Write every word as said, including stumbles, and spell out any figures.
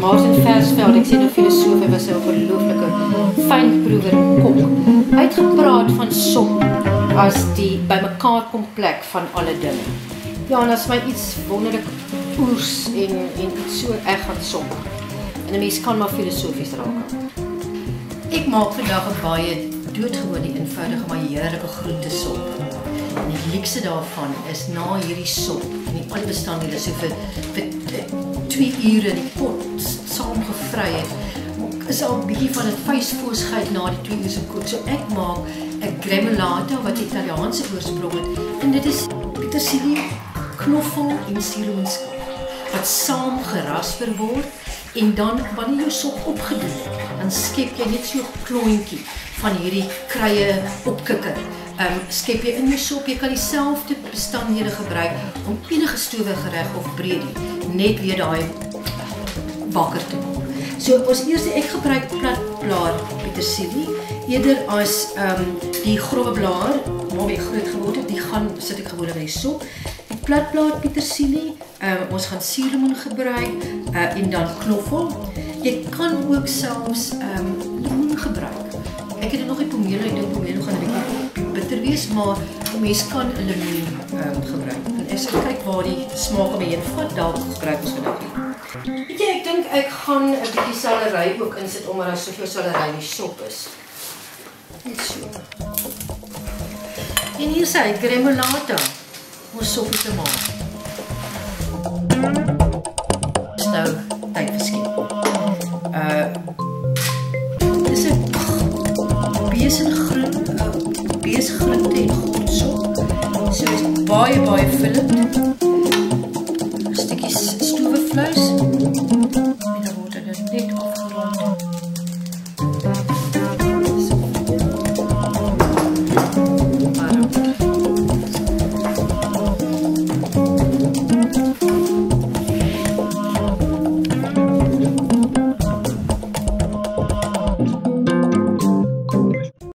Martin Versveld, ek sê nou filosoof, hy was 'n ongelooflike fynproewer en kok. Hy het gepraat van sop as die bymekaar kom plek van alle dinge. Ja, en as my iets wonderlik oers en, en iets so erg aan sop. En 'n mens kan maar filosofies raak. Ek maak vandag 'n baie doodgewone, eenvoudige, maar heerlike groentesop. En die luukse daarvan is na hierdie sop en die al die bestanddele so vir, vir twee ure in die pot saam gevry het, is al 'n bietjie van 'n vuisvoosheid na die twee ure se kook. So ek maak 'n gremolata wat Italiaanse oorsprong het, en dit is petersilie, knoffel en suurlemoenskap wat saam gerasper word, en dan wanneer jou sop opgedoen het, dan skep jy net so 'n klontjie van hierdie kruie opkikker. Um, skep jy in jou sop, jy kan dieselfde bestanddele gebruik om enige stowe gereg of breedie net weer daai bakker te maak. So ons eerste, ek gebruik platblaar petersilie eerder as um, die grove blaar, maar wie groot geword het, die gaan sit ek gewoonlik in die sop. Die platblaar petersilie, um, ons gaan suurlemoen gebruik uh, en dan knoffel. Jy kan ook selfs um, lemoen gebruik. Ek het dit nog nie pomelo, ek dink pomelo gaan 'n bietjie bitter wees, maar mens kan 'n lemoen um, gebruik. En as ek kyk waar die smaak om heen vat, dalk gebruik ons vandag nie. Weet jy, ek dink ek gaan 'n bietjie salery ook insit omdat daar soveel salery in die sop is. Net so. En hier sê ek gremolata, om soppie te maak. Nou, tyd verskil. Uh, dit is 'n besengroen, uh, beesgroente en groensop. So is baie baie vullend.